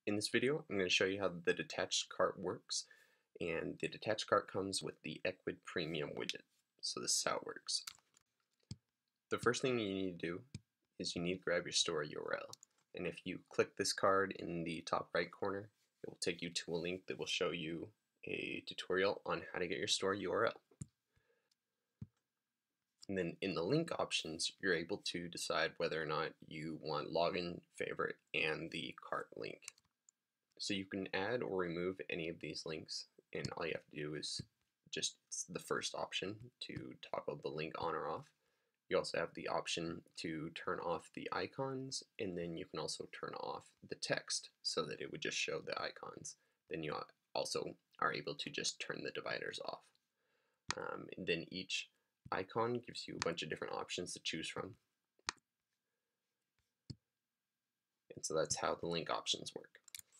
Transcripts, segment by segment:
In this video, I'm going to show you how the detached cart works, and the detached cart comes with the Ecwid Premium widget. So this is how it works. The first thing you need to do is you need to grab your store URL, and if you click this card in the top right corner, it will take you to a link that will show you a tutorial on how to get your store URL. And then in the link options, you're able to decide whether or not you want login, favorite, and the cart link. So you can add or remove any of these links, and all you have to do is just the first option to toggle the link on or off. You also have the option to turn off the icons, and then you can also turn off the text so that it would just show the icons. Then you also are able to just turn the dividers off. And then each icon gives you a bunch of different options to choose from. And so that's how the link options work.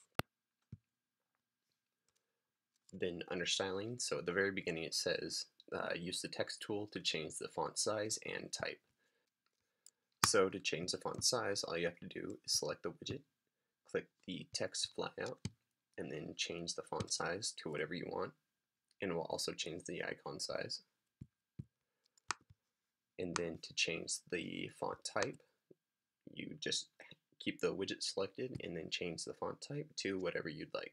Then under styling, so at the very beginning it says use the text tool to change the font size and type. So to change the font size, all you have to do is select the widget, click the text flyout, and then change the font size to whatever you want, and it will also change the icon size. And then to change the font type, you just keep the widget selected and then change the font type to whatever you'd like.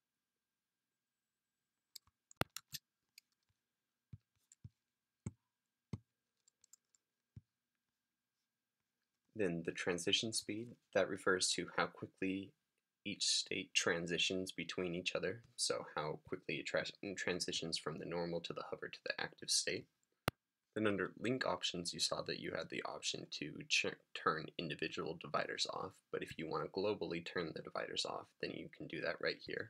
Then the transition speed, that refers to how quickly each state transitions between each other, so how quickly it transitions from the normal to the hover to the active state. Then under link options, you saw that you had the option to turn individual dividers off, but if you want to globally turn the dividers off, then you can do that right here.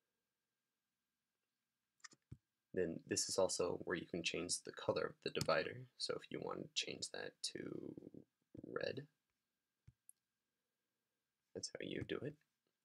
Then this is also where you can change the color of the divider, so if you want to change that to red, that's how you do it.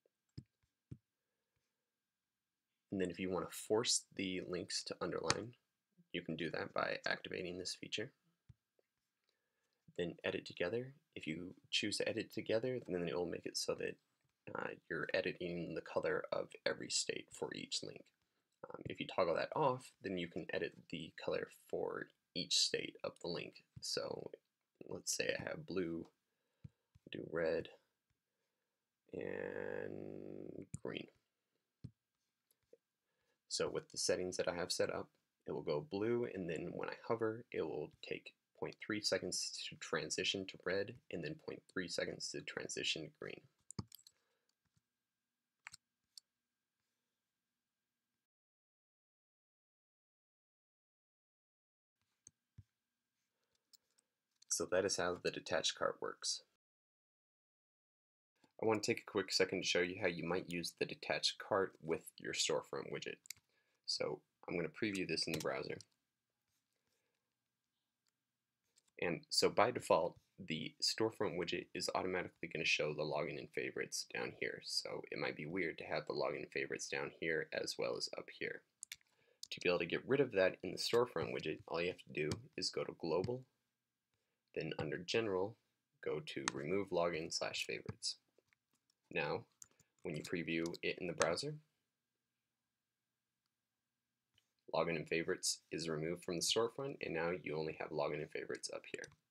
And then if you want to force the links to underline, you can do that by activating this feature. Then edit together. If you choose to edit together, then it will make it so that you're editing the color of every state for each link. If you toggle that off, then you can edit the color for each state of the link. So let's say I have blue, do red, and green. So with the settings that I have set up, it will go blue, and then when I hover, it will take 0.3 seconds to transition to red, and then 0.3 seconds to transition to green. So that is how the detached cart works. I want to take a quick second to show you how you might use the detached cart with your storefront widget. So I'm going to preview this in the browser. And so by default, the storefront widget is automatically going to show the login and favorites down here. So it might be weird to have the login and favorites down here as well as up here. To be able to get rid of that in the storefront widget, all you have to do is go to Global, then under General, go to Remove Login/Favorites. Now, when you preview it in the browser, login and favorites is removed from the storefront, and now you only have login and favorites up here.